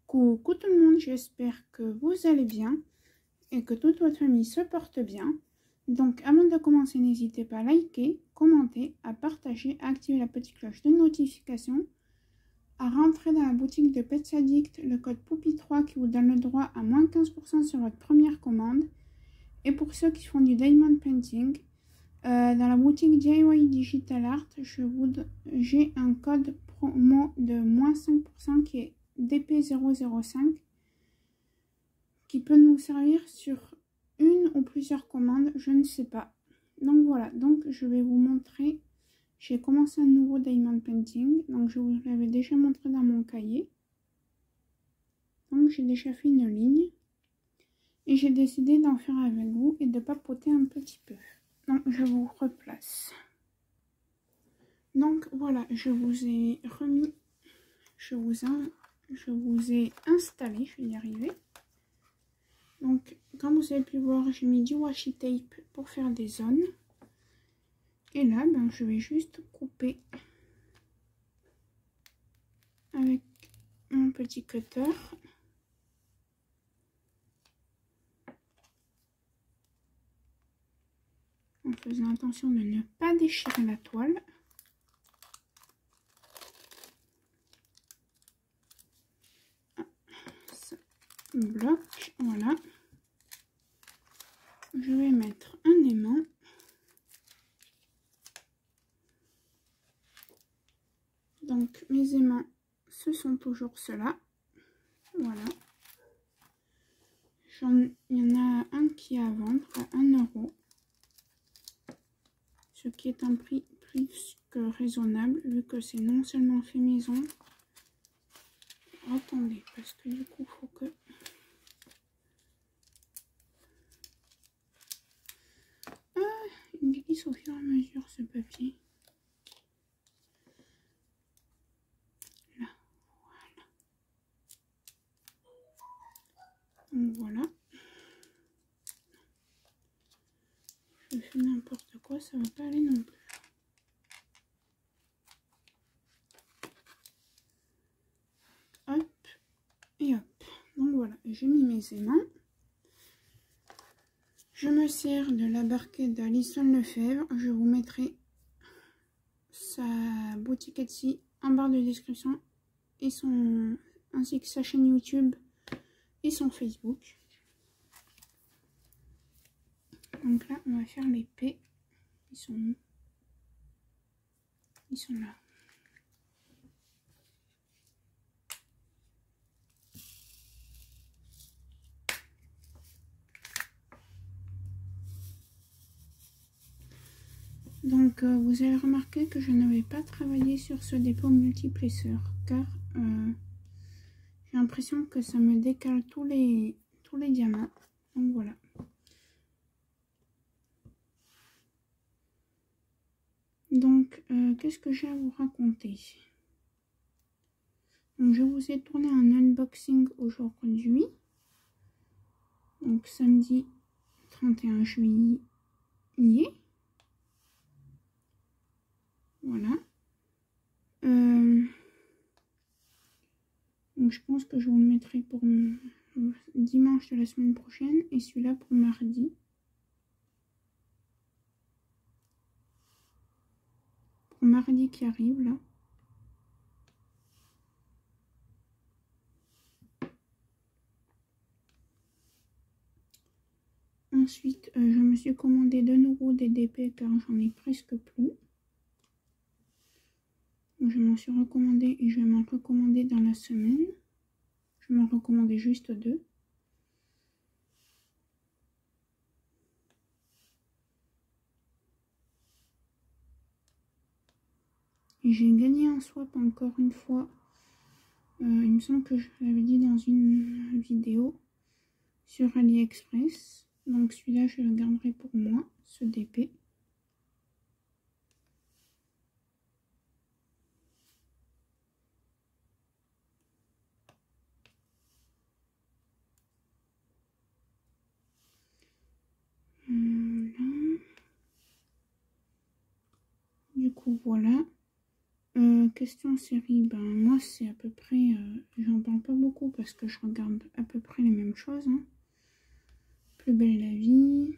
Coucou tout le monde, j'espère que vous allez bien et que toute votre famille se porte bien. Donc avant de commencer, n'hésitez pas à liker, commenter, à partager, à activer la petite cloche de notification, à rentrer dans la boutique de Pets Addict le code POUPI3 qui vous donne le droit à moins 15% sur votre première commande. Et pour ceux qui font du diamond painting, dans la boutique DIY Digital Art, j'ai un code promo de moins 5% qui est DP005 qui peut nous servir sur une ou plusieurs commandes, je ne sais pas. Donc voilà, donc je vais vous montrer. J'ai commencé un nouveau diamond painting, donc je vous l'avais déjà montré dans mon cahier. Donc j'ai déjà fait une ligne et j'ai décidé d'en faire avec vous et de papoter un petit peu. Donc je vous replace. Donc voilà, je vous ai remis, je vous ai installé, je vais y arriver. Donc comme vous avez pu voir, j'ai mis du washi tape pour faire des zones. Et là, ben, je vais juste couper avec mon petit cutter. En faisant attention de ne pas déchirer la toile. Ça bloque, voilà. Je vais mettre un aimant. Donc mes aimants, ce sont toujours ceux-là. Voilà. Il y en a un qui est à vendre à 1 €. Ce qui est un prix plus que raisonnable vu que c'est non seulement fait maison. Attendez, parce que du coup, il faut que... Ah, il glisse au fur et à mesure ce papier. Là, voilà. Donc voilà. Je fais n'importe quoi, ça va pas aller non plus. Hop, et hop. Donc voilà, j'ai mis mes aimants. Je me sers de la barquette d'Alison Lefebvre. Je vous mettrai sa boutique Etsy en barre de description et ainsi que sa chaîne YouTube et son Facebook. Donc là, on va faire les P. Ils sont où? Ils sont là. Donc vous avez remarqué que je n'avais pas travaillé sur ce dépôt multiplesseur car j'ai l'impression que ça me décale tous les diamants. Donc voilà. Donc qu'est-ce que j'ai à vous raconter? Donc, je vous ai tourné un unboxing aujourd'hui. Donc samedi 31 juillet. Voilà. Donc je pense que je vous le mettrai pour dimanche de la semaine prochaine et celui-là pour mardi. Pour mardi qui arrive là. Ensuite, je me suis commandé de nouveau des DP car j'en ai presque plus. Je m'en suis recommandé et je vais m'en recommander dans la semaine. Je m'en recommandais juste 2. J'ai gagné un swap encore une fois. Il me semble que je l'avais dit dans une vidéo sur AliExpress. Donc celui-là, je le garderai pour moi, ce DP. Du coup, voilà. question série, ben moi c'est à peu près, j'en parle pas beaucoup parce que je regarde à peu près les mêmes choses. Hein. Plus belle la vie.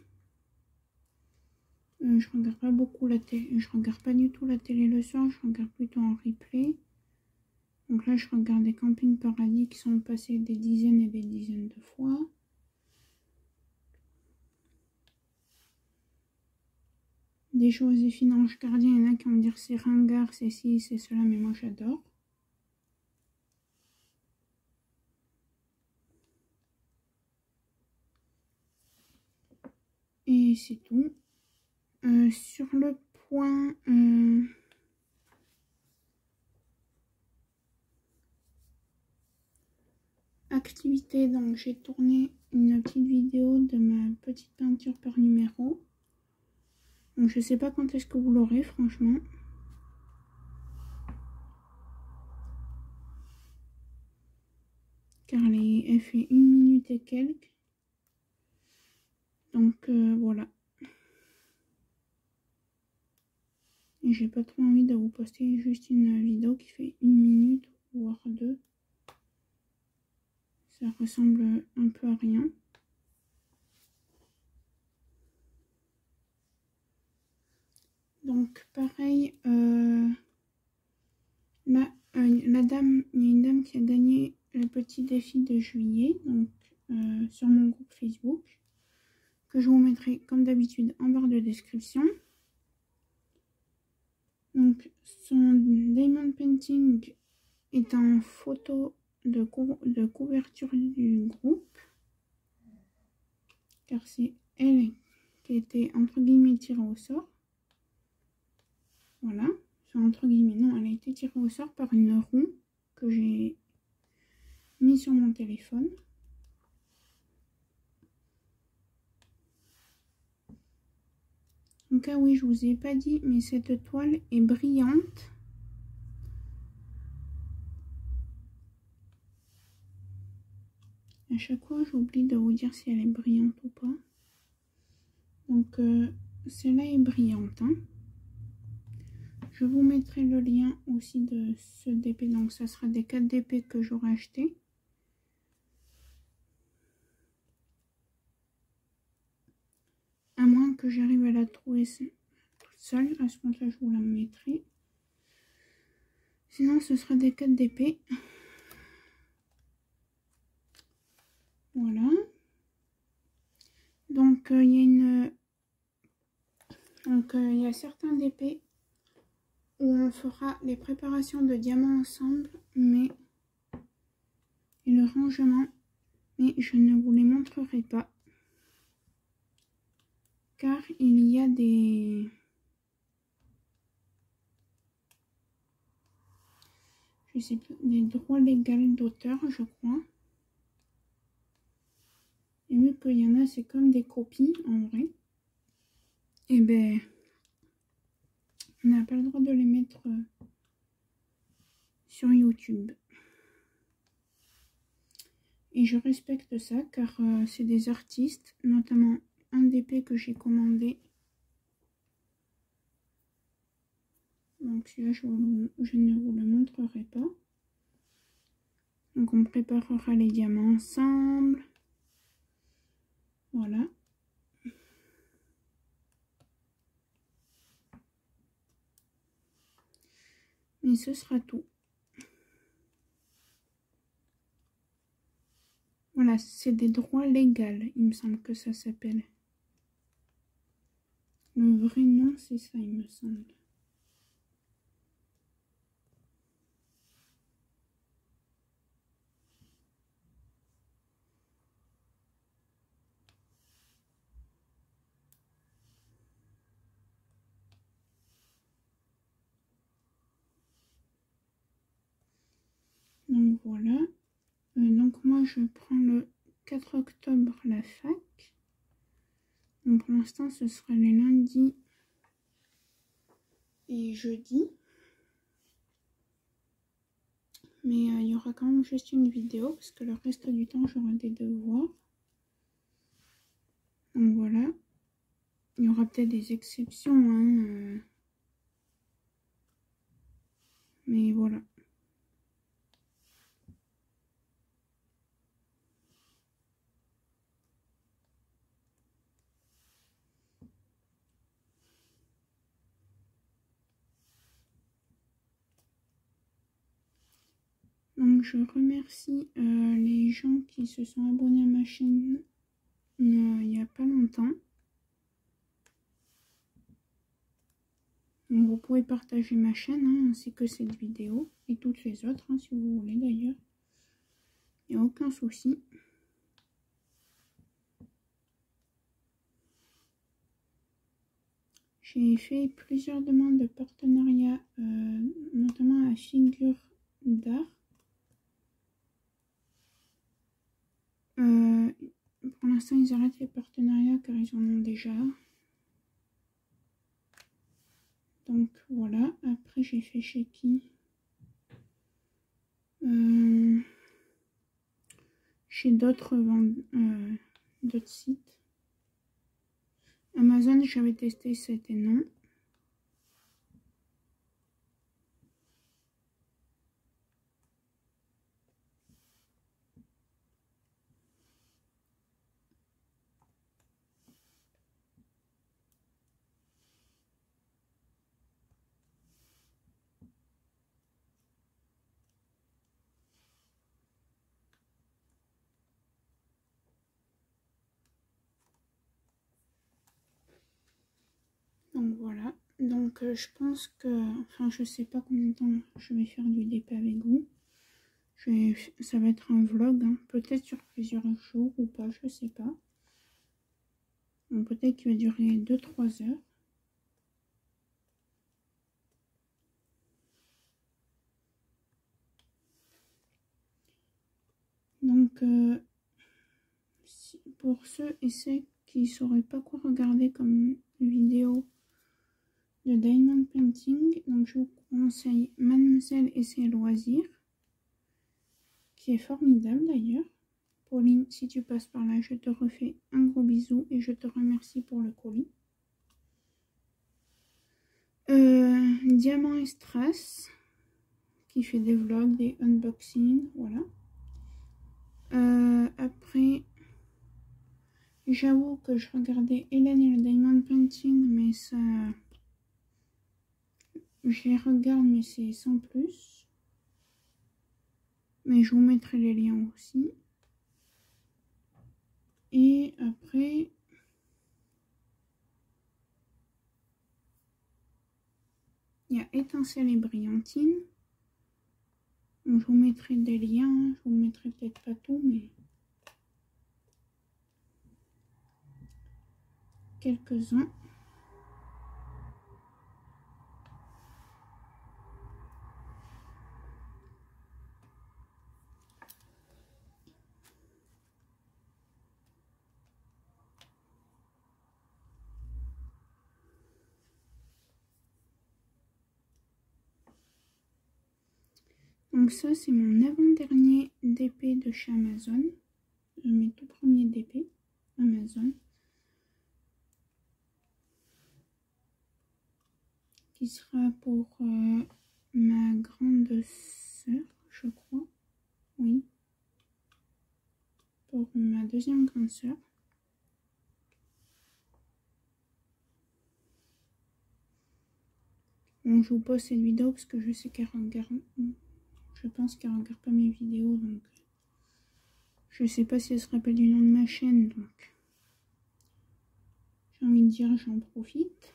Je regarde pas beaucoup la télé, je regarde pas du tout la télé le soir, je regarde plutôt en replay. Donc là je regarde des Camping Paradis qui sont passés des dizaines et des dizaines de fois. Des Joséphine Ange Gardien, il y en a qui vont me dire c'est ringard, c'est ci, c'est cela, mais moi j'adore. Et c'est tout. Sur le point activité, donc j'ai tourné une petite vidéo de ma petite peinture par numéro. Donc je sais pas quand est-ce que vous l'aurez franchement. Car elle fait 1 minute et quelques. Donc voilà. Et j'ai pas trop envie de vous poster juste une vidéo qui fait 1 minute, voire 2. Ça ressemble un peu à rien. Donc pareil, là, la dame, il y a une dame qui a gagné le petit défi de juillet, donc sur mon groupe Facebook, que je vous mettrai comme d'habitude en barre de description. Donc son diamond painting est en photo de couverture du groupe, car c'est elle qui a été entre guillemets tirée au sort. Voilà, enfin, entre guillemets, non, elle a été tirée au sort par une roue que j'ai mis sur mon téléphone. Donc ah oui, je vous ai pas dit, mais cette toile est brillante. À chaque fois, j'oublie de vous dire si elle est brillante ou pas. Donc celle-là est brillante. Hein. Je vous mettrai le lien aussi de ce DP. Donc ça sera des 4 DP que j'aurai acheté. À moins que j'arrive à la trouver toute seule. À ce moment-là, je vous la mettrai. Sinon, ce sera des 4 DP. Voilà. Donc, il y a une... Donc, il y a certains DP où on fera les préparations de diamants ensemble, mais... et le rangement, mais je ne vous les montrerai pas. Car il y a des... je sais plus, des droits légaux d'auteur, je crois. Et vu qu'il y en a, c'est comme des copies, en vrai. Et ben, on n'a pas le droit de les mettre sur YouTube. Et je respecte ça, car c'est des artistes, notamment un DP que j'ai commandé. Donc celui-là, je ne vous le montrerai pas. Donc on préparera les diamants ensemble. Voilà. Et ce sera tout. Voilà, c'est des droits légaux, il me semble que ça s'appelle. Le vrai nom, c'est ça, il me semble. Donc voilà. Donc moi, je prends le 4 octobre la fac. Donc pour l'instant, ce sera les lundis et jeudi. Mais il y aura quand même juste une vidéo parce que le reste du temps, j'aurai des devoirs. Donc voilà. Il y aura peut-être des exceptions, hein, Mais voilà. Donc je remercie les gens qui se sont abonnés à ma chaîne il n'y a pas longtemps. Donc vous pouvez partager ma chaîne ainsi que cette vidéo et toutes les autres si vous voulez d'ailleurs. Il n'y a aucun souci. J'ai fait plusieurs demandes de partenariat, notamment à Figure d'Art. Pour l'instant, ils arrêtent les partenariats car ils en ont déjà. Donc voilà. Après, j'ai fait chez qui? Chez d'autres sites. Amazon, j'avais testé, c'était non. Donc voilà, donc je pense que, enfin je sais pas combien de temps je vais faire du DP avec vous. Ça va être un vlog, peut-être sur plusieurs jours ou pas, je sais pas. Peut-être qu'il va durer 2-3 heures. Donc pour ceux et celles qui ne sauraient pas quoi regarder comme vidéo de diamond painting, donc je vous conseille Mademoiselle et ses loisirs, qui est formidable d'ailleurs. Pauline, si tu passes par là, je te refais un gros bisou et je te remercie pour le colis. Diamant et Strass, qui fait des vlogs, des unboxings, voilà. Après, j'avoue que je regardais Hélène et le diamond painting, mais ça... Je les regarde, mais c'est sans plus. Mais je vous mettrai les liens aussi. Et après... il y a Étincelle et Brillantine. Donc, je vous mettrai des liens. Je vous mettrai peut-être pas tout, mais... quelques-uns. Donc ça, c'est mon avant-dernier DP de chez Amazon. Mes tout premiers DP Amazon. Qui sera pour ma grande sœur, je crois. Oui. Pour ma deuxième grande sœur. Bon, je vous pose cette vidéo parce que je sais qu'elle regarde... Je pense qu'elle regarde pas mes vidéos, donc... Je sais pas si elle se rappelle du nom de ma chaîne, donc... J'ai envie de dire, j'en profite.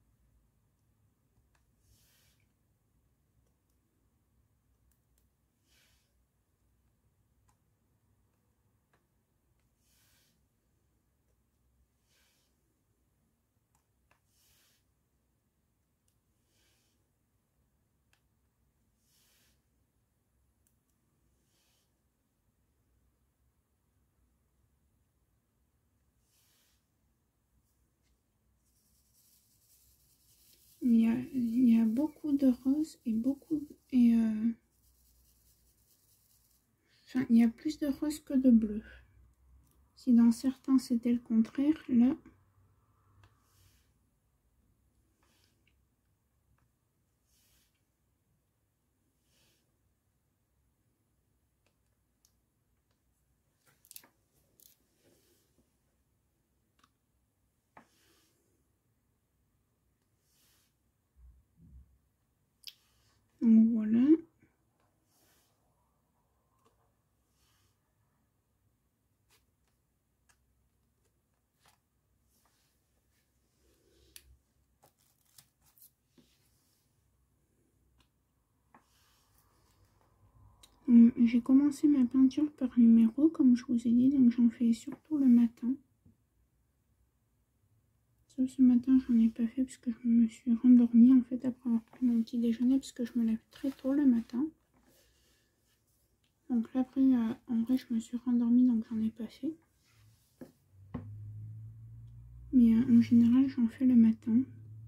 Il y a beaucoup de roses et beaucoup... Enfin, il y a plus de roses que de bleu. Si dans certains c'était le contraire, là... J'ai commencé ma peinture par numéro, comme je vous ai dit, donc j'en fais surtout le matin. Sauf ce matin, j'en ai pas fait parce que je me suis rendormie en fait après avoir pris mon petit déjeuner parce que je me lève très tôt le matin. Donc là après, en vrai, je me suis rendormie donc j'en ai pas fait. Mais en général, j'en fais le matin.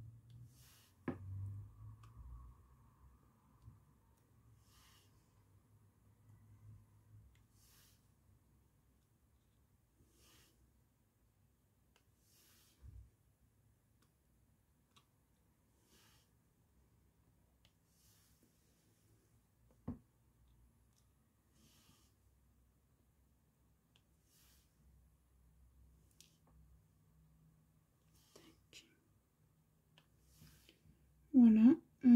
Voilà.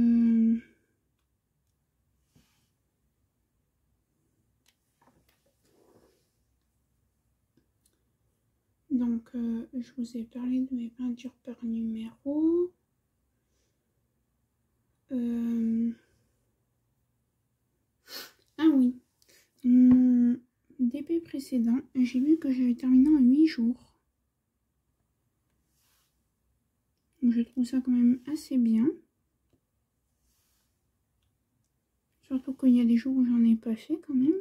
Donc, je vous ai parlé de mes peintures par numéro. Ah oui, mon DP précédent, j'ai vu que j'avais terminé en 8 jours. Donc, je trouve ça quand même assez bien. Surtout qu'il y a des jours où j'en ai pas fait quand même.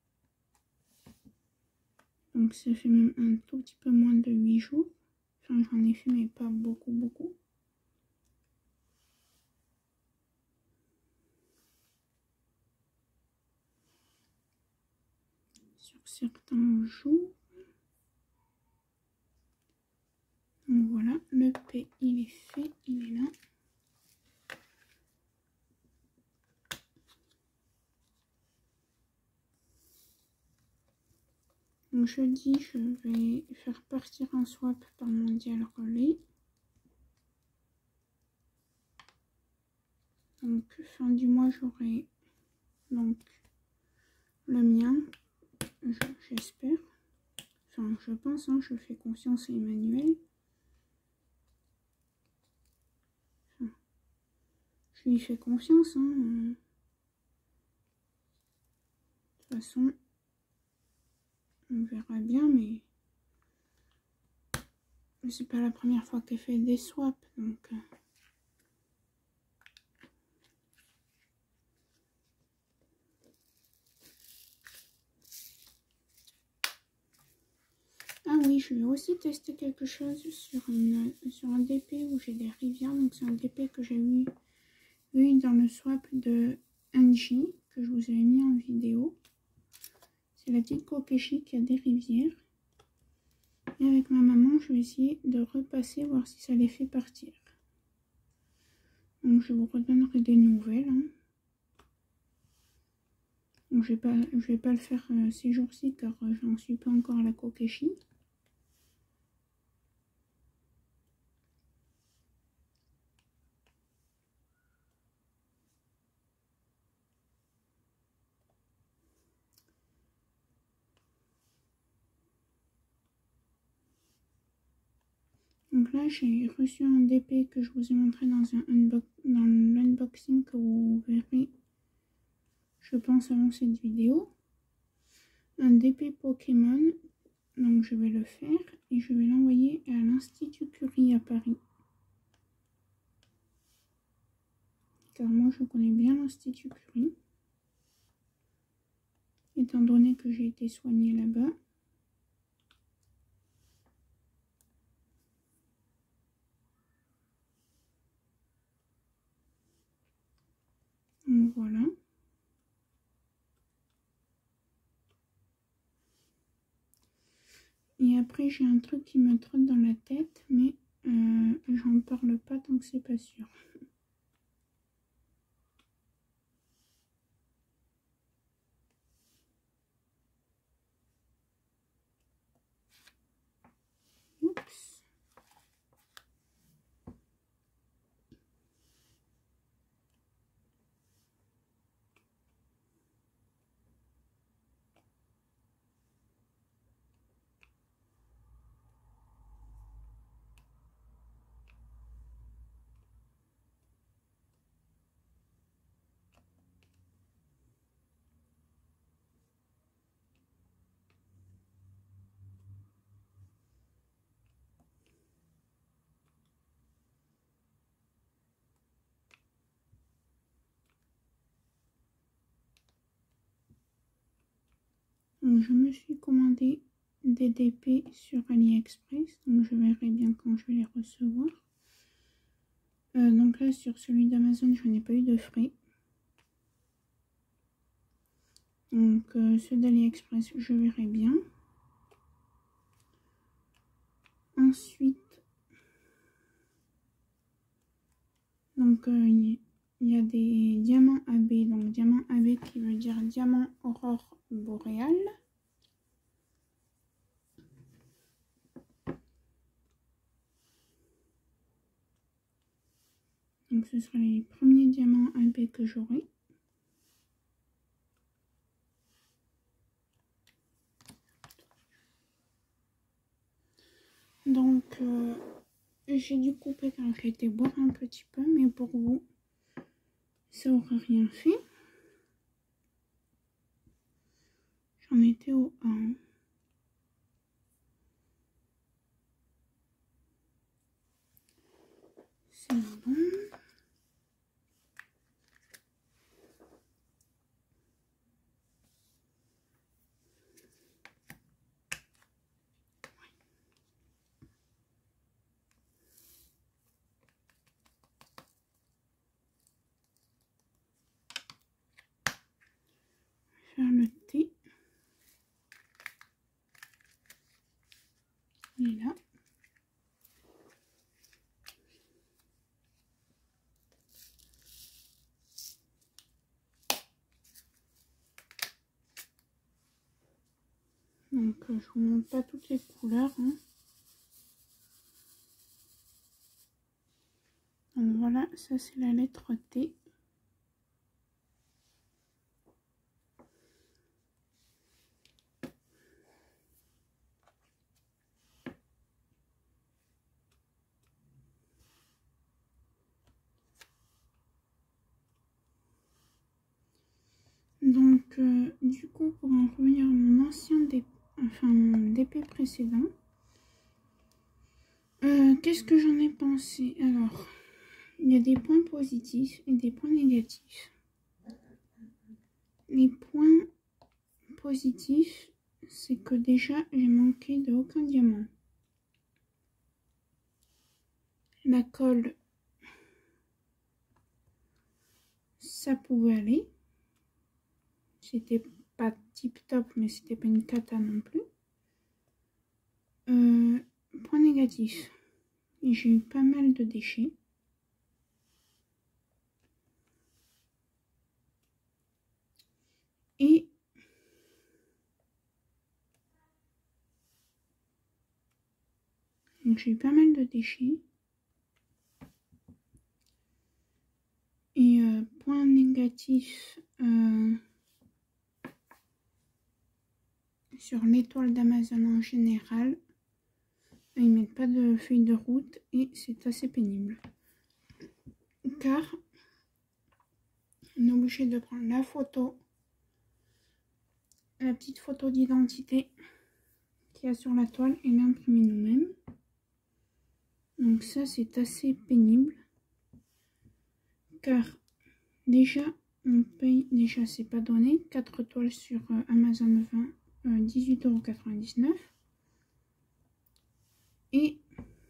Donc ça fait même un tout petit peu moins de 8 jours. Enfin j'en ai fait mais pas beaucoup. Sur certains jours. Donc voilà, le P il est fait, il est là. Donc jeudi, je vais faire partir un swap par mondial relais. Donc fin du mois, j'aurai donc le mien, j'espère. Enfin, je pense, hein, je fais confiance à Emmanuel. Enfin, je lui fais confiance. Hein. De toute façon, on verra bien, mais c'est pas la première fois qu'elle fait des swaps, donc... Ah oui, je vais aussi tester quelque chose sur un DP où j'ai des rivières. Donc c'est un DP que j'ai eu dans le swap de Angie, que je vous avais mis en vidéo. C'est la petite Kokeshi qui a des rivières. Et avec ma maman, je vais essayer de repasser, voir si ça les fait partir. Donc je vous redonnerai des nouvelles. Hein. Donc, je vais pas le faire ces jours-ci car j'en suis pas encore à la Kokeshi. Donc là, j'ai reçu un DP que je vous ai montré dans l'unboxing que vous verrez, je pense, avant cette vidéo. Un DP Pokémon. Donc je vais le faire et je vais l'envoyer à l'Institut Curie à Paris. Car moi, je connais bien l'Institut Curie. Étant donné que j'ai été soignée là-bas. Donc voilà. Et après, j'ai un truc qui me trotte dans la tête, mais j'en parle pas tant que c'est pas sûr. Oups. Donc je me suis commandé des DP sur AliExpress, donc je verrai bien quand je vais les recevoir. Donc là sur celui d'Amazon je n'ai pas eu de frais. Donc ceux d'AliExpress je verrai bien. Ensuite, donc il y a des diamants AB, donc diamant AB qui veut dire diamant aurore boréale. Donc ce sera les premiers diamants AB que j'aurai. Donc j'ai dû couper car j'ai été boire un petit peu, mais pour vous, ça aura rien fait. J'en étais au 1. C'est bon. Faire le thé. Il est là. Donc je vous montre pas toutes les couleurs. Hein. Donc voilà, ça c'est la lettre T. Donc du coup pour en revenir à mon ancien DP précédent, qu'est-ce que j'en ai pensé? Alors, il y a des points positifs et des points négatifs. Les points positifs, c'est que déjà j'ai manqué de aucun diamant. La colle, ça pouvait aller. C'était pas tip top, mais c'était pas une cata non plus. Point négatif, j'ai eu pas mal de déchets. Et j'ai eu pas mal de déchets. Et point négatif, sur l'étoile d'Amazon en général, ils mettent pas de feuille de route et c'est assez pénible. Car on est obligé de prendre la photo, la petite photo d'identité qu'il y a sur la toile et l'imprimer nous-mêmes. Donc ça c'est assez pénible. Car déjà on paye, déjà c'est pas donné, 4 toiles sur Amazon 20, 18,99 €. Et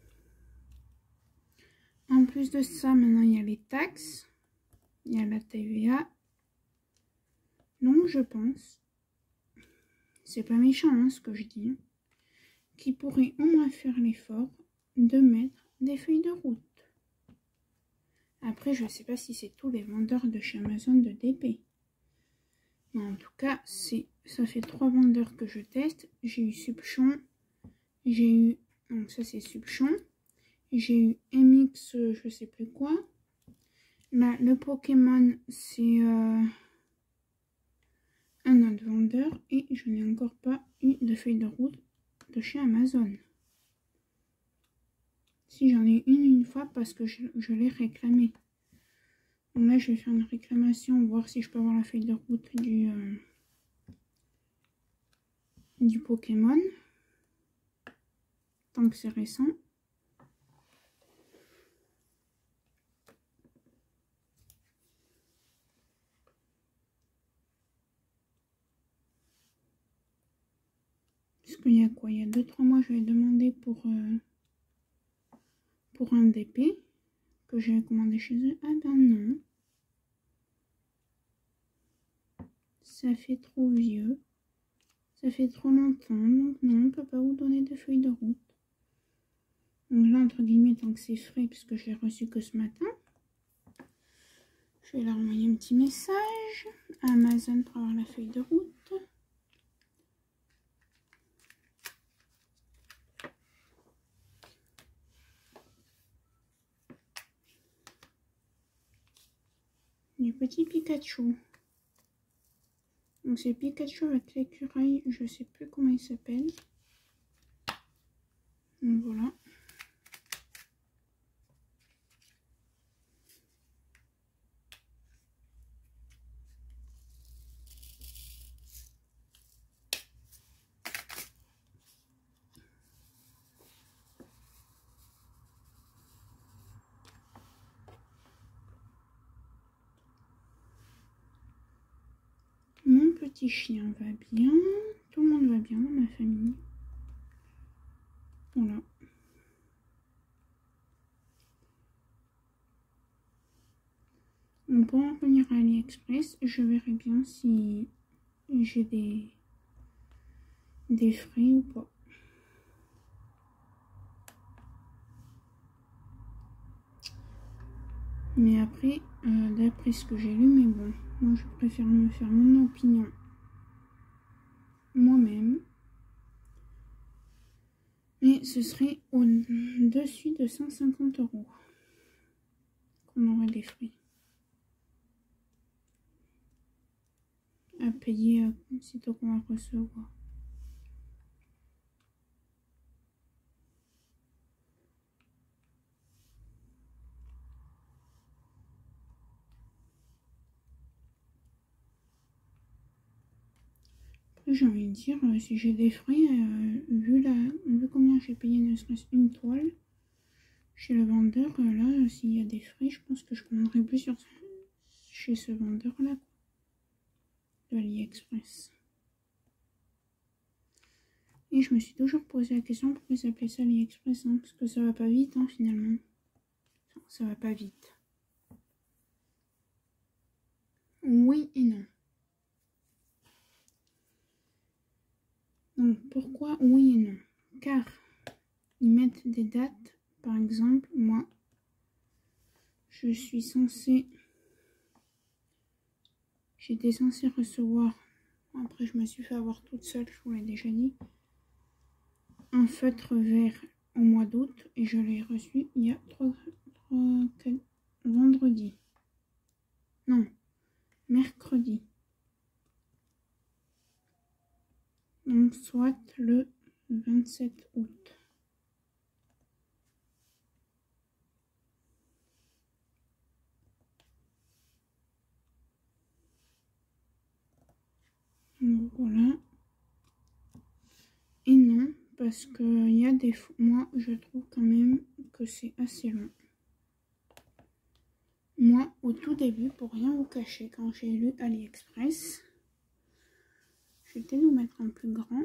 en plus de ça, maintenant il y a les taxes, il y a la TVA. Donc je pense, c'est pas méchant hein, ce que je dis, qui pourrait au moins faire l'effort de mettre des feuilles de route. Après, je ne sais pas si c'est tous les vendeurs de chez Amazon de DP. Mais en tout cas, ça fait 3 vendeurs que je teste. J'ai eu Subchon, j'ai eu, donc ça c'est Subchon, j'ai eu MX, je sais plus quoi. Là, le Pokémon, c'est un autre vendeur et je n'ai encore pas eu de feuille de route de chez Amazon. Si j'en ai une fois parce que je l'ai réclamé. Donc là je vais faire une réclamation, voir si je peux avoir la feuille de route du Pokémon. Tant que c'est récent. Parce qu'il y a quoi? Il y a 2-3 mois, je lui ai demandé pour un DP que j'ai commandé chez eux. Ah ben non. Ça fait trop vieux. Ça fait trop longtemps. Donc non, on ne peut pas vous donner de feuilles de route. Donc là, entre guillemets, tant que c'est frais, puisque je l'ai reçu que ce matin, je vais leur envoyer un petit message à Amazon pour avoir la feuille de route. Du petit Pikachu. Donc c'est Pikachu avec l'écureuil, je sais plus comment il s'appelle. Donc voilà. Mon petit chien va bien. Tout le monde va bien dans ma famille. Voilà. On peut en revenir à AliExpress. Je verrai bien si j'ai des frais ou pas. Mais après, d'après ce que j'ai lu, mais bon, moi je préfère me faire mon opinion moi-même. Mais ce serait au-dessus de 150 € qu'on aurait des frais à payer aussitôt qu'on va recevoir. J'ai envie de dire, si j'ai des frais, vu combien j'ai payé ne serait-ce une toile chez le vendeur, là, s'il y a des frais, je pense que je commanderai plus chez ce vendeur-là, de AliExpress. Et je me suis toujours posé la question pourquoi ils appelaient ça AliExpress, hein, parce que ça va pas vite, hein, finalement. Enfin, ça va pas vite. Oui et non. Donc pourquoi oui et non? Car ils mettent des dates. Par exemple, moi, je suis censée... J'étais censée recevoir... Après, je me suis fait avoir toute seule, je vous l'ai déjà dit. Un feutre vert au mois d'août. Et je l'ai reçu il y a 4 vendredi. Non, mercredi. Donc, soit le 27 août. Donc, voilà. Et non, parce que il y a des... Moi, je trouve quand même que c'est assez long. Moi, au tout début, pour rien vous cacher, quand j'ai lu AliExpress, je vais peut-être vous mettre en plus grand.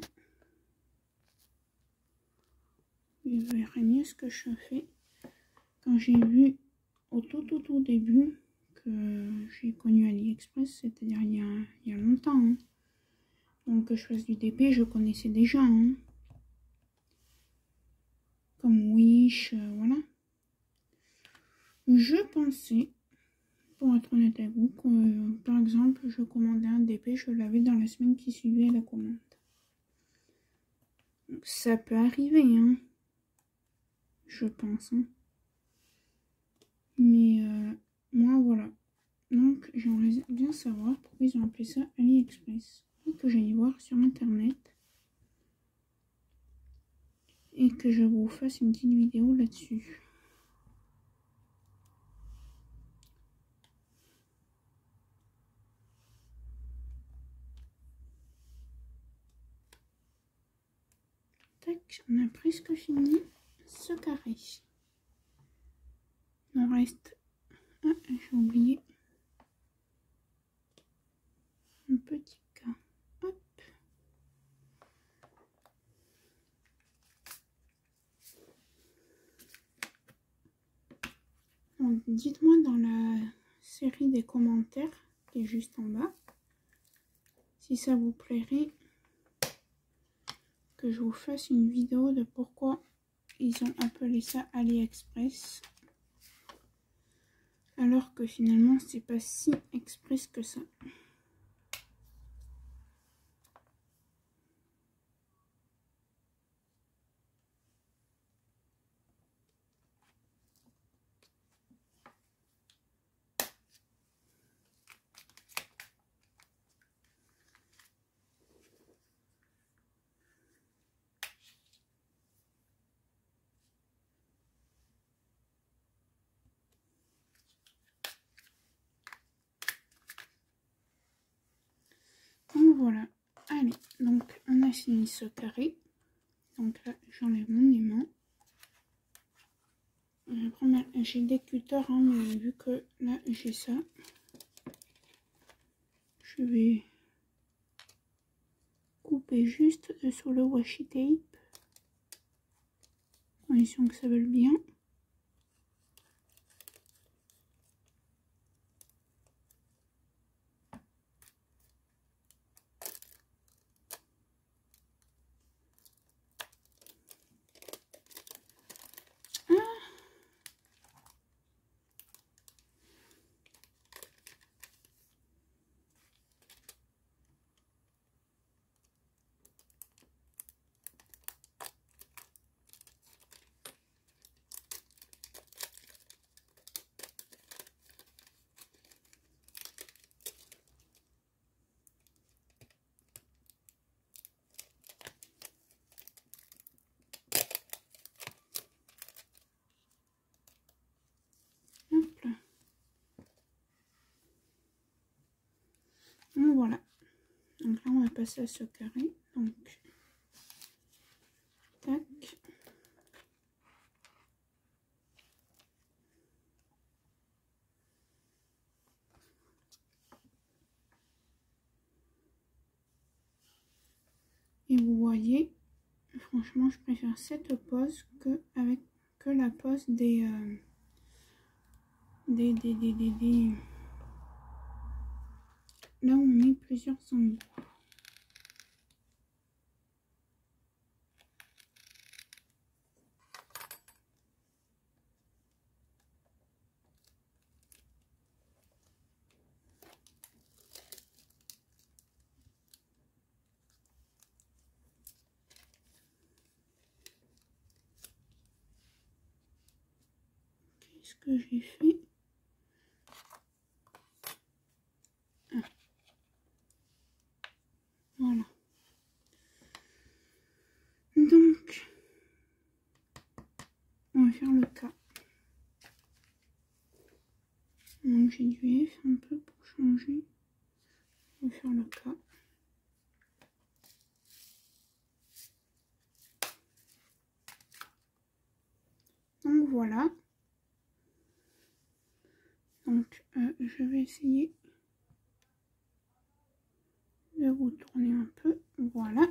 Vous verrez mieux ce que je fais. Quand j'ai vu au tout début que j'ai connu AliExpress, c'est-à-dire il y a longtemps. Hein. Donc que je fasse du DP, je connaissais déjà. Hein. Comme Wish, voilà. Je pensais, pour être honnête avec vous, que par exemple, je commandais un DP, je l'avais dans la semaine qui suivait la commande. Donc, ça peut arriver, hein. Je pense. Hein. Mais moi, voilà. Donc, j'aimerais bien savoir pourquoi ils ont appelé ça AliExpress. Et que j'aille voir sur Internet. Et que je vous fasse une petite vidéo là-dessus. Tac, on a presque fini ce carré. Il en reste... Ah, j'ai oublié. Un petit cas. Hop. dites-moi dans la série des commentaires qui est juste en bas si ça vous plairait que je vous fasse une vidéo de pourquoi ils ont appelé ça AliExpress alors que finalement c'est pas si express que ça. Donc voilà, allez, donc on a fini ce carré. Donc là, j'enlève mon aimant. J'ai des cutters, hein, mais vu que là j'ai ça, je vais couper juste sur le washi tape, condition que ça veuille bien. Hop là. Donc voilà. Donc là on va passer à ce carré. Donc tac. Et vous voyez, franchement je préfère cette pose que la pose des là où on met plusieurs embouts. Qu'est-ce que j'ai fait? Voilà. Donc, on va faire le cas. Donc j'ai du F un peu pour changer. On va faire le cas. Donc voilà. Donc je vais essayer de vous tourner un peu. Voilà.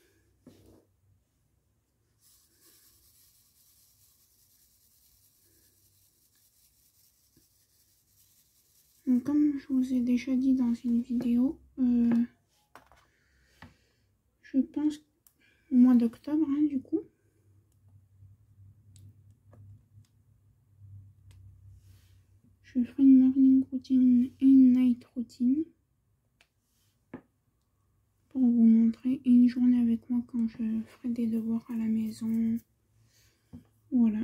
Donc, comme je vous ai déjà dit dans une vidéo, je pense au mois d'octobre, hein, du coup. Je ferai une morning routine et une night routine pour vous montrer une journée avec moi quand je ferai des devoirs à la maison. Voilà.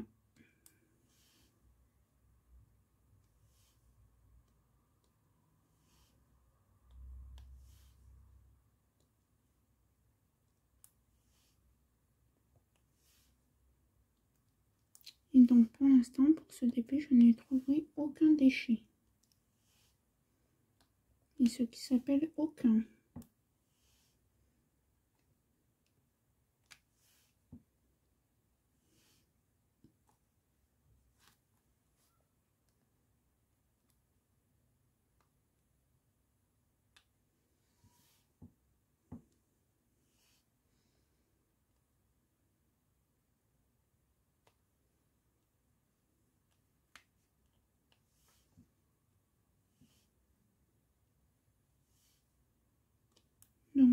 Et donc pour l'instant, pour ce DP, je n'ai trouvé aucun déchet. Et ce qui s'appelle aucun.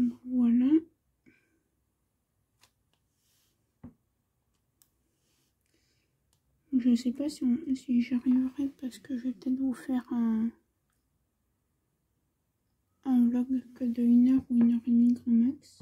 Donc voilà. Je ne sais pas si j'y arriverai parce que je vais peut-être vous faire un vlog que de 1 heure ou 1 heure et demie grand max.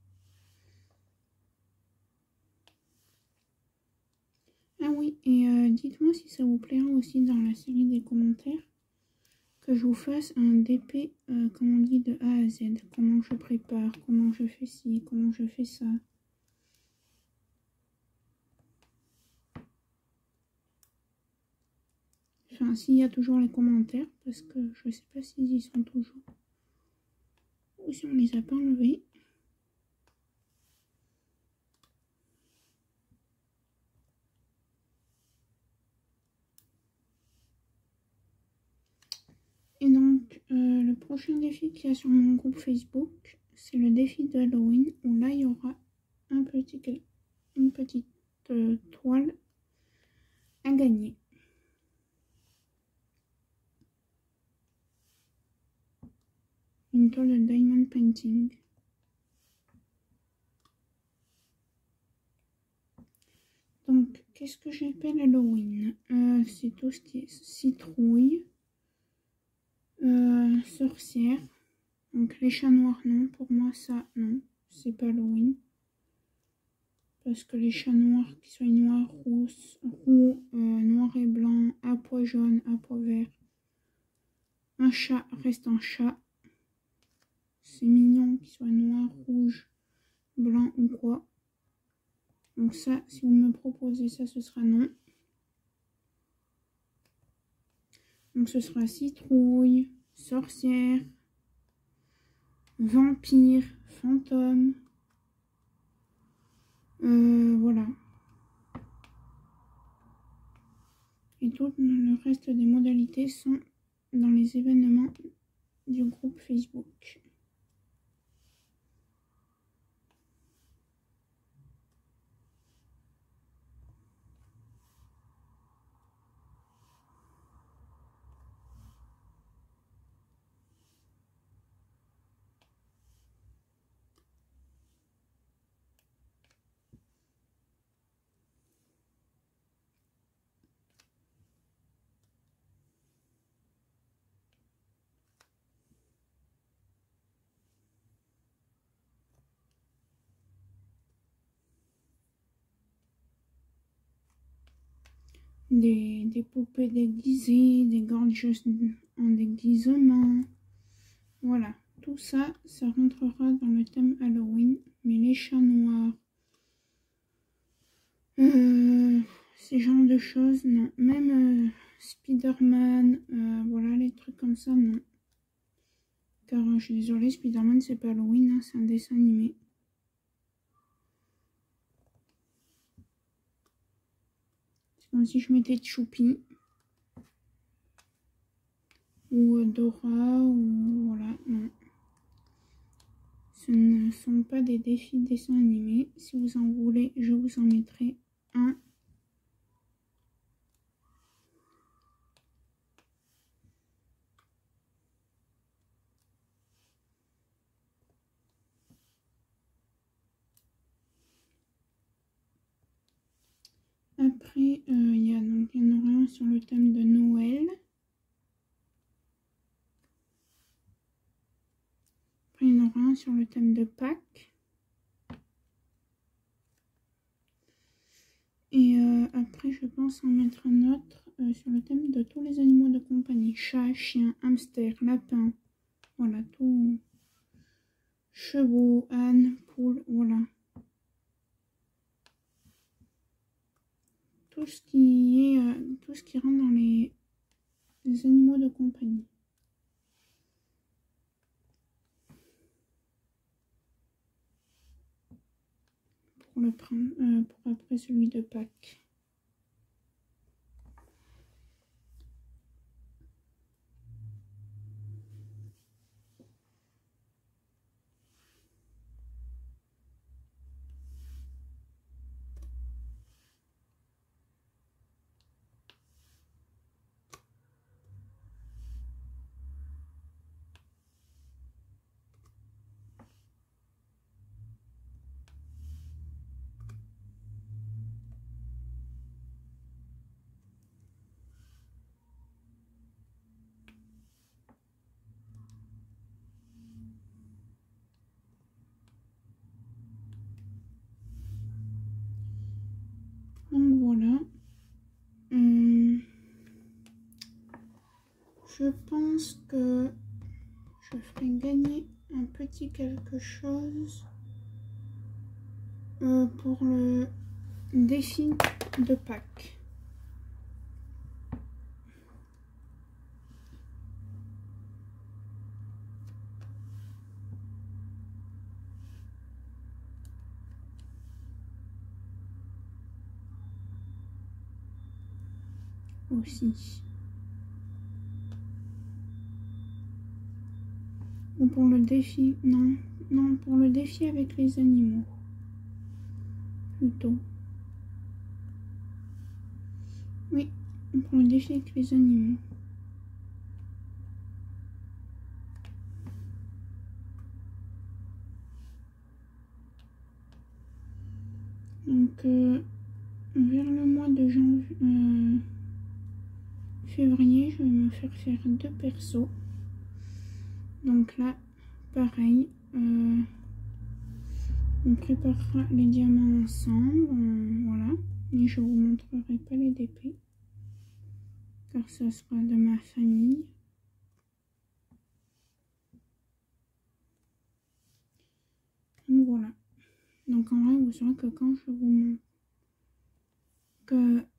Ah oui, et dites-moi si ça vous plaira aussi dans la série des commentaires que je vous fasse un DP, comme on dit, de A à Z. Comment je prépare, comment je fais ci, comment je fais ça. Enfin, s'il y a toujours les commentaires, parce que je sais pas s'ils y sont toujours. Ou si on les a pas enlevés. Et donc, le prochain défi qu'il y a sur mon groupe Facebook, c'est le défi de Halloween, où là, il y aura une petite toile à gagner. Une toile de Diamond Painting. Donc, qu'est-ce que j'appelle Halloween? C'est tout ce qui est citrouille, sorcière. Donc, les chats noirs, non. Pour moi, ça, non. C'est pas Halloween. Parce que les chats noirs, qui soient noirs, roux, noir et blanc, à pois jaune, à pois vert. Un chat reste un chat. C'est mignon qu'il soit noir, rouge, blanc ou quoi. Donc ça, si vous me proposez ça, ce sera non. Donc ce sera citrouille, sorcière, vampire, fantôme. Voilà. Et tout le reste des modalités sont dans les événements du groupe Facebook. Des poupées déguisées, des gorgeous en déguisement. Voilà, tout ça, ça rentrera dans le thème Halloween. Mais les chats noirs, ces genres de choses, non. Même Spider-Man, voilà, les trucs comme ça, non. Car je suis désolée, Spider-Man, c'est pas Halloween, hein, c'est un dessin animé. C'est comme si je mettais Choupi. Ou Dora, ou voilà, non. Ce ne sont pas des défis de dessins animés. Si vous en voulez, je vous en mettrai un. Après, il y en aura un sur le thème de Noël. Après, il y en aura un sur le thème de Pâques. Et après, je pense en mettre un autre sur le thème de tous les animaux de compagnie. Chat, chien, hamster, lapin. Voilà, tout. Chevaux, ânes, poules, voilà. Tout ce qui rentre dans les animaux de compagnie. Pour après celui de Pâques. je pense que je ferai gagner un petit quelque chose pour le défi de Pâques. Aussi. Ou pour le défi, non, pour le défi avec les animaux, plutôt. Oui, pour le défi avec les animaux. Donc, vers le mois de janvier, février, je vais me faire 2 persos. Donc là, pareil, on préparera les diamants ensemble, voilà. Mais je vous montrerai pas les DP, car ça sera de ma famille. Donc voilà. Donc en vrai, vous saurez que quand je vous montre que...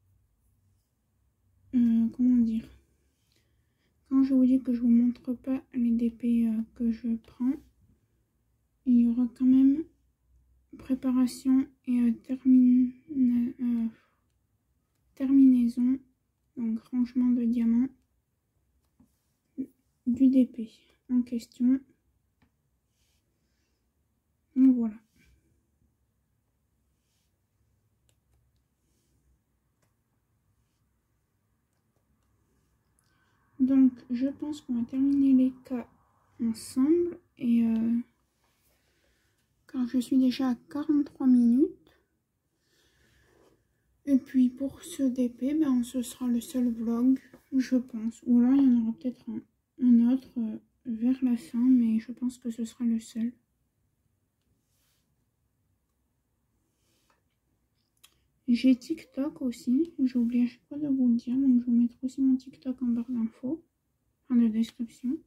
comment dire, quand je vous dis que je vous montre pas les DP que je prends, il y aura quand même préparation et terminaison, donc rangement de diamants du DP en question. Donc voilà. Donc je pense qu'on va terminer les cas ensemble et car je suis déjà à 43 minutes. Et puis pour ce DP, ben, ce sera le seul vlog, je pense. Ou alors il y en aura peut-être un autre vers la fin, mais je pense que ce sera le seul. J'ai TikTok aussi, j'ai oublié à chaque fois de vous le dire, donc je vous mettrai aussi mon TikTok en barre d'infos, en de description.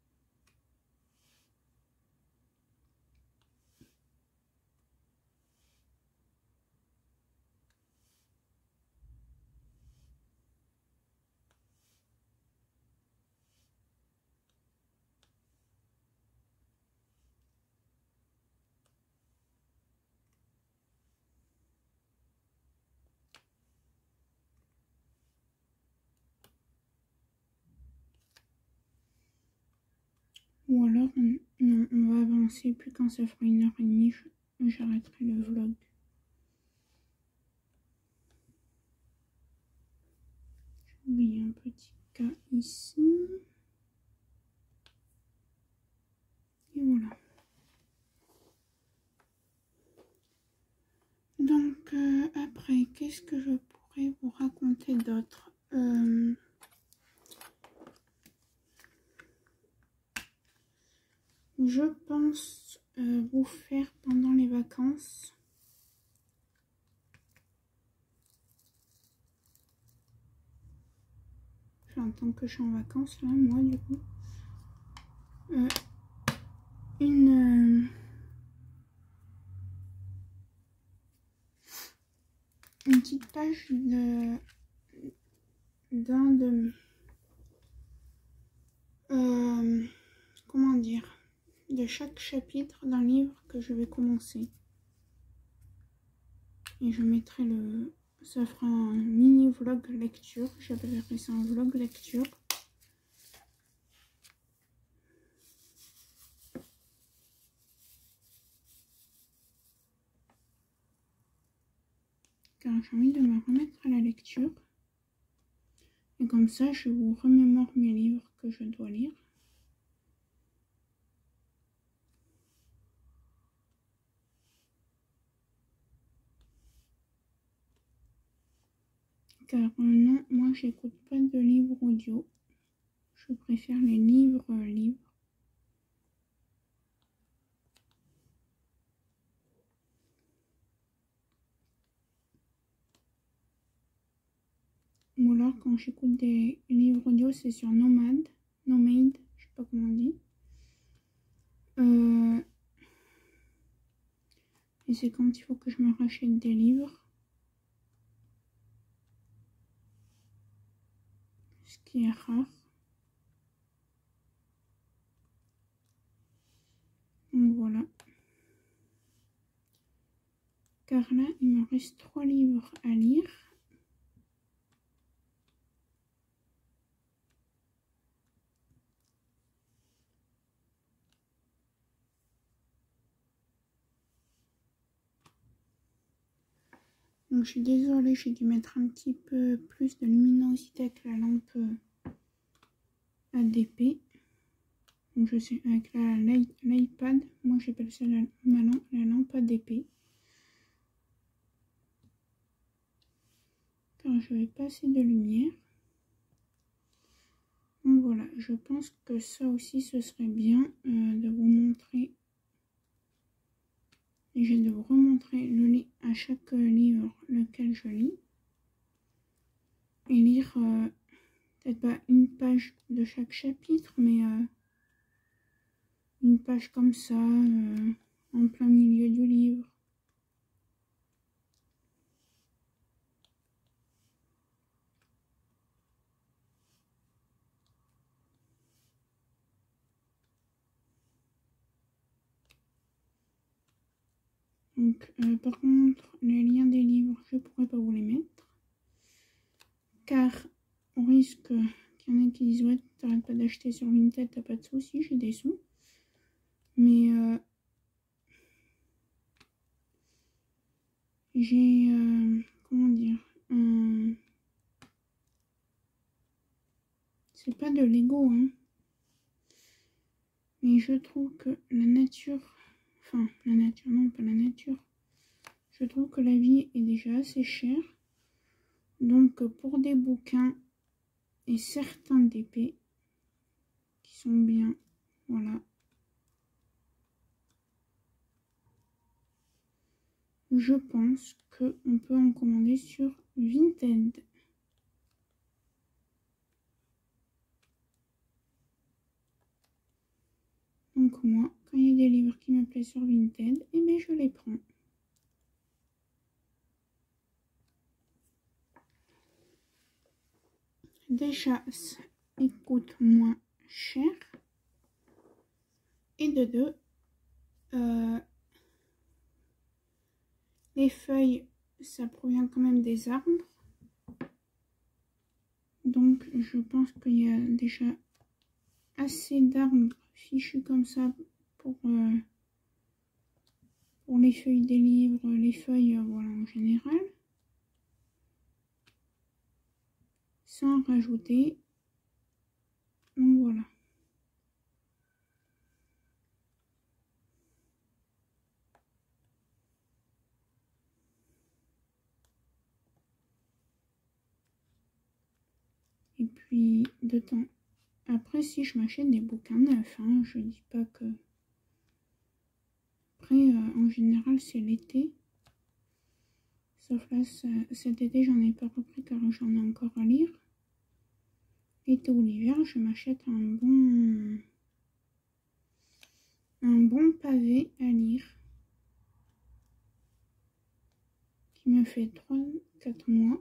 Ou alors, non, on va avancer, puis quand ça fera 1h30, j'arrêterai le vlog. J'ai oublié un petit cas ici. Et voilà. Donc, après, qu'est-ce que je pourrais vous raconter d'autre? Je pense vous faire pendant les vacances en tant que je suis en vacances là, moi du coup, une petite page d'un de comment dire, de chaque chapitre d'un livre que je vais commencer, et je mettrai ça fera un mini vlog lecture, j'appellerai ça un vlog lecture. Car j'ai envie de me remettre à la lecture. Et comme ça, je vous remémore mes livres que je dois lire. Car non, moi j'écoute pas de livres audio. Je préfère les livres. Ou alors quand j'écoute des livres audio, c'est sur Nomad. Nomade, je sais pas comment on dit. Et c'est quand il faut que je me rachète des livres. Ce qui est rare. Donc voilà. Car là, il me reste 3 livres à lire. Donc je suis désolée, j'ai dû mettre un petit peu plus de luminosité avec la lampe ADP. Donc je suis avec l'iPad, moi j'appelle ça la lampe ADP. Car je vais pas assez de lumière. Donc voilà, je pense que ça aussi ce serait bien de vous montrer. Et je vais de vous remontrer à chaque livre lequel je lis. Et lire peut-être pas une page de chaque chapitre, mais une page comme ça, en plein milieu du livre. Donc, par contre, les liens des livres, je ne pourrais pas vous les mettre. Car on risque qu'il y en ait qui disent ouais, t'arrêtes pas d'acheter sur Vinted, t'as pas de soucis, j'ai des sous. Mais j'ai, comment dire, c'est pas de l'ego, hein. Mais je trouve que la nature, enfin la nature, non pas la nature, je trouve que la vie est déjà assez chère. Donc pour des bouquins et certains d'épées qui sont bien, voilà. Je pense qu'on peut en commander sur Vinted. Donc moi, quand il y a des livres qui me plaisent sur Vinted, eh bien je les prends. Déjà, ça coûte moins cher. Et de deux, les feuilles, ça provient quand même des arbres. Donc je pense qu'il y a déjà assez d'arbres fichus comme ça pour les feuilles des livres, les feuilles voilà, en général. Sans rajouter. Donc voilà. Et puis de temps. Après, si je m'achète des bouquins neufs, hein, je dis pas que. Après, en général, c'est l'été. Sauf là, cet été, j'en ai pas repris car j'en ai encore à lire. L'été ou l'hiver, je m'achète un bon pavé à lire. Qui me fait 3-4 mois.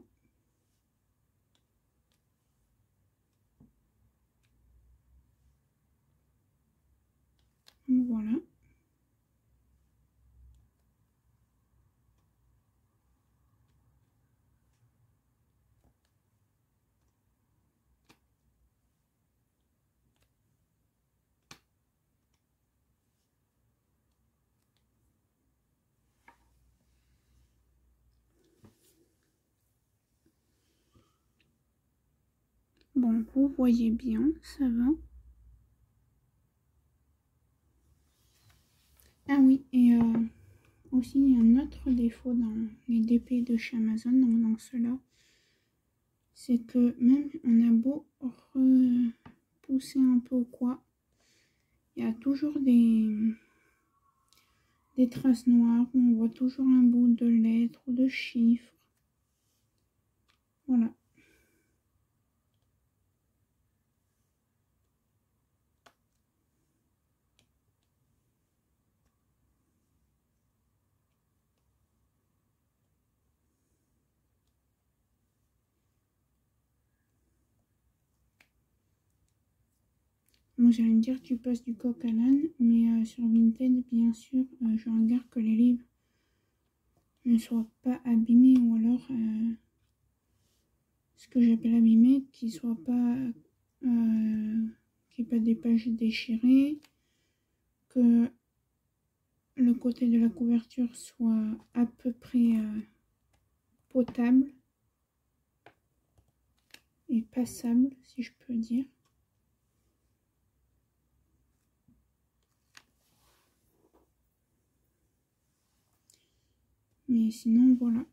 Donc voilà. Bon, vous voyez bien, ça va. Ah oui, et aussi, il y a un autre défaut dans les DP de chez Amazon, donc dans ceux-là, c'est que même on a beau repousser un peu ou quoi, il y a toujours des traces noires, où on voit toujours un bout de lettre ou de chiffre. Voilà. Vous allez me dire tu passes du coq à l'âne, mais sur Vinted, bien sûr, je regarde que les livres ne soient pas abîmés, ou alors ce que j'appelle abîmés, qu'ils soient pas, qu'il n'y ait pas des pages déchirées, que le côté de la couverture soit à peu près potable et passable, si je peux dire. Mais sinon, voilà.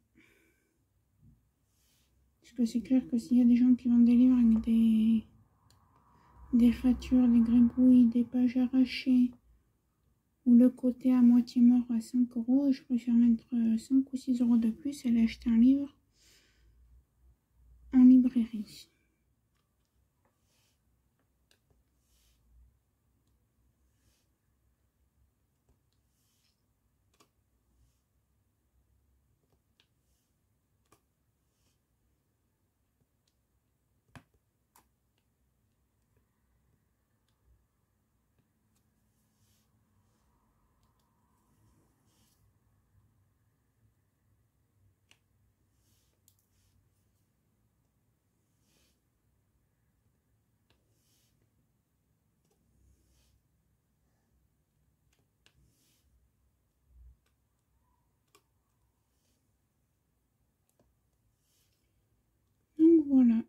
Parce que c'est clair que s'il y a des gens qui vendent des livres avec des ratures, des gribouilles, des pages arrachées, ou le côté à moitié mort à 5 €, je préfère mettre 5 ou 6 € de plus et aller acheter un livre en librairie. Donc voilà.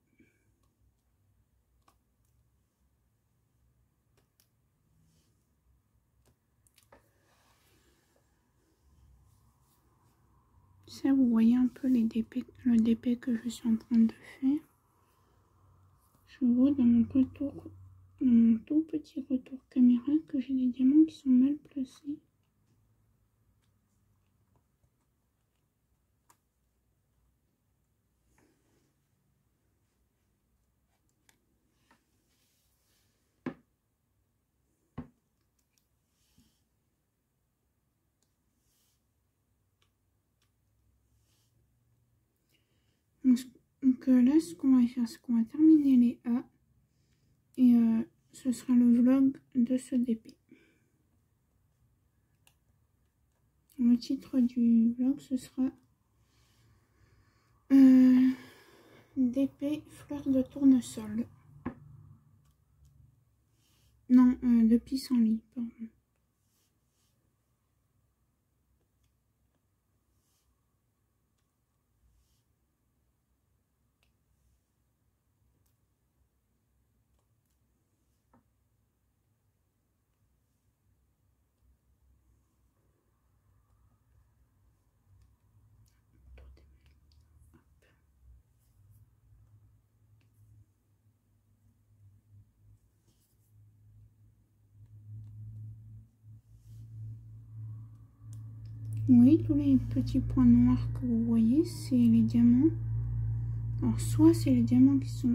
Ça, vous voyez un peu le DP que je suis en train de faire. Je vois dans mon retour, dans mon tout petit retour caméra, que j'ai des diamants qui sont mal placés. Donc là, ce qu'on va faire, c'est qu'on va terminer les A. Et ce sera le vlog de ce DP. Le titre du vlog, ce sera DP fleurs de tournesol. Non, de pissenlit, pardon. Oui, tous les petits points noirs que vous voyez, c'est les diamants. Alors, soit c'est les diamants qui sont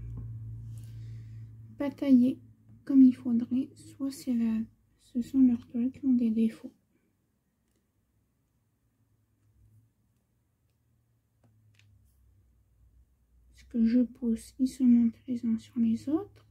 pas taillés comme il faudrait, soit ce sont leurs toiles qui ont des défauts. Parce que je pousse, ils se montent les uns sur les autres.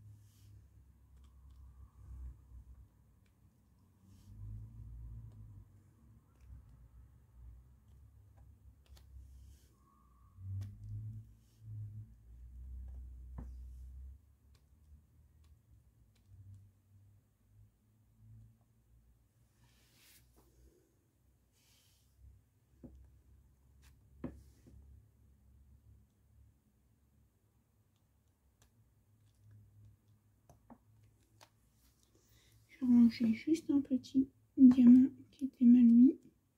J'ai rangé juste un petit diamant qui était mal mis.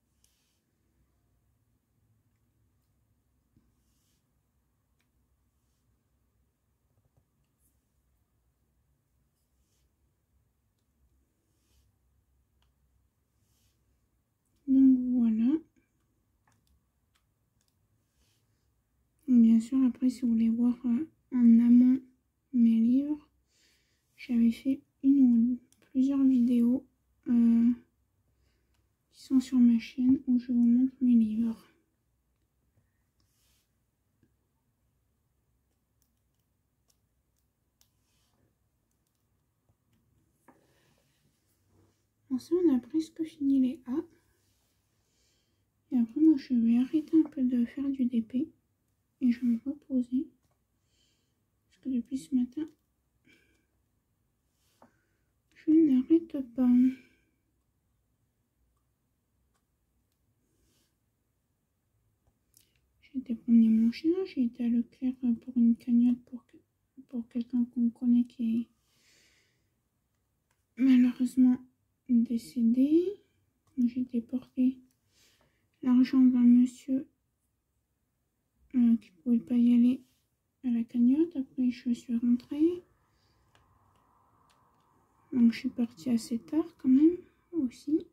Donc voilà. Bien sûr, après, si vous voulez voir en amont mes livres, j'avais fait une ou plusieurs vidéos qui sont sur ma chaîne où je vous montre mes livres. Bon, ça, on a presque fini les A. Et après, moi, je vais arrêter un peu de faire du DP. Et je vais me reposer. Parce que depuis ce matin, je n'arrête pas. J'ai été promener mon chien. J'ai été à Leclerc pour une cagnotte pour quelqu'un qu'on connaît qui est malheureusement décédé. J'ai déporté l'argent d'un monsieur qui ne pouvait pas y aller à la cagnotte. Après, je suis rentrée. Donc, je suis partie assez tard quand même aussi.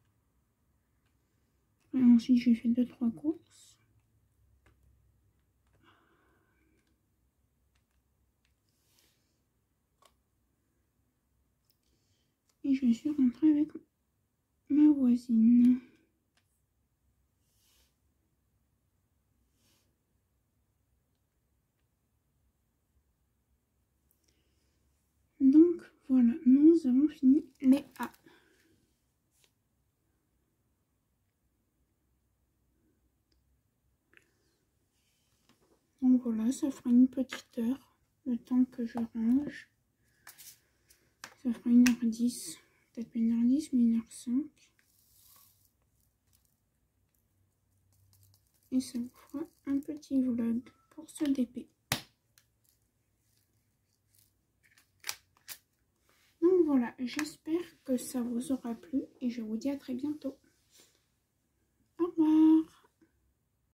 Et ensuite, j'ai fait 2-3 courses. Et je suis rentrée avec ma voisine. Donc voilà, nous avons fini les A. Donc voilà, ça fera une petite heure, le temps que je range. Ça fera 1h10, peut-être pas 1h10, mais 1h05. Et ça vous fera un petit vlog pour ce DP. Donc voilà, j'espère que ça vous aura plu et je vous dis à très bientôt.